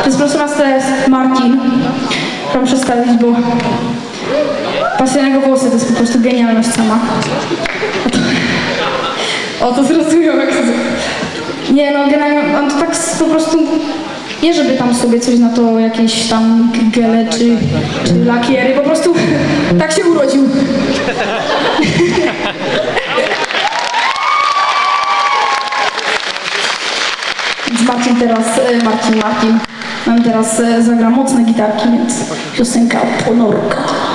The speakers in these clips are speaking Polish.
jest proszę was, to jest Martin. Chciałam przedstawić, bo pasja jego włosy to jest po prostu genialność sama. O to zrozumiał, jak to... Nie no, generalnie on to tak po prostu... Nie żeby tam sobie coś na to, jakieś tam gele czy lakiery, po prostu tak się urodził. Więc Marcin nam teraz zagra mocne gitarki, więc piosenka Ponorka.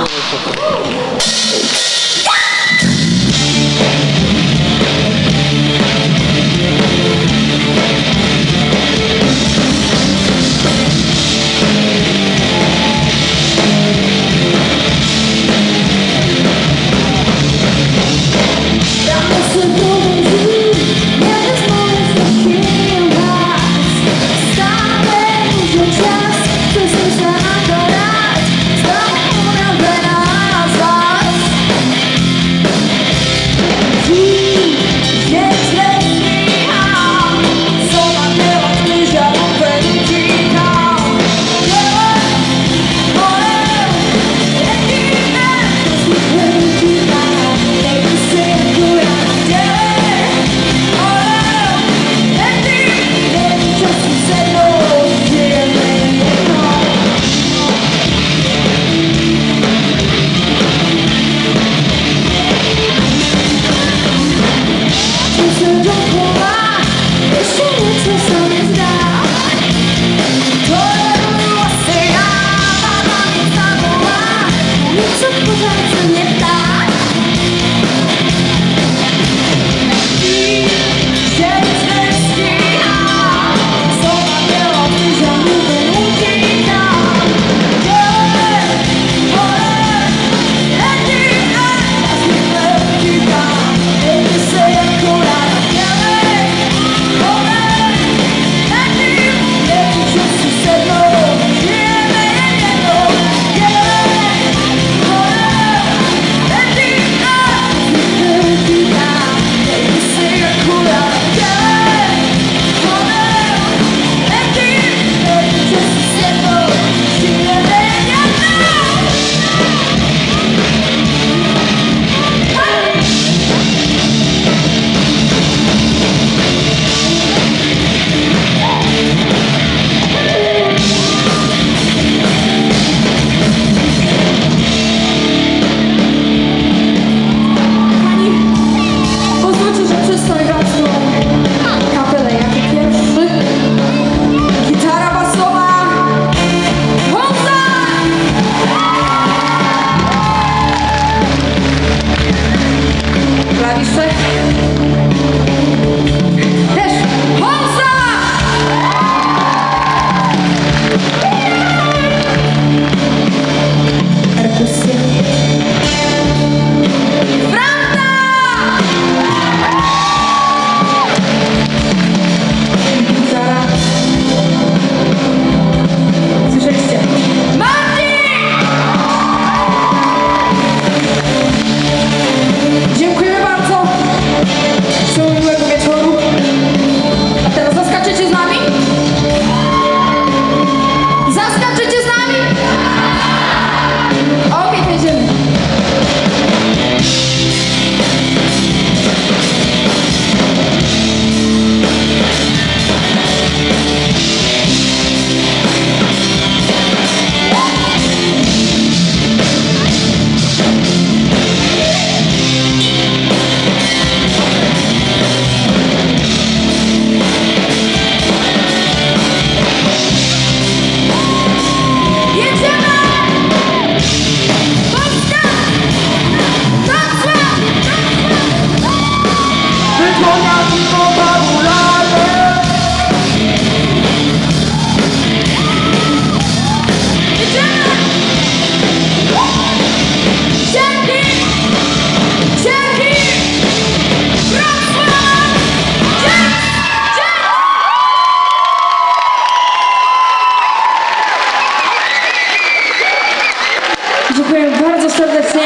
Dziękuję bardzo serdecznie.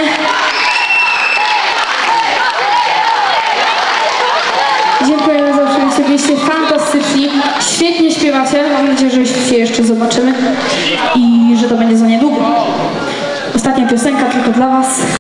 Dziękujemy za oczywiście, byliście fantastyczni. Świetnie śpiewacie. Mam nadzieję, że się jeszcze się zobaczymy i że to będzie za niedługo. Ostatnia piosenka tylko dla was.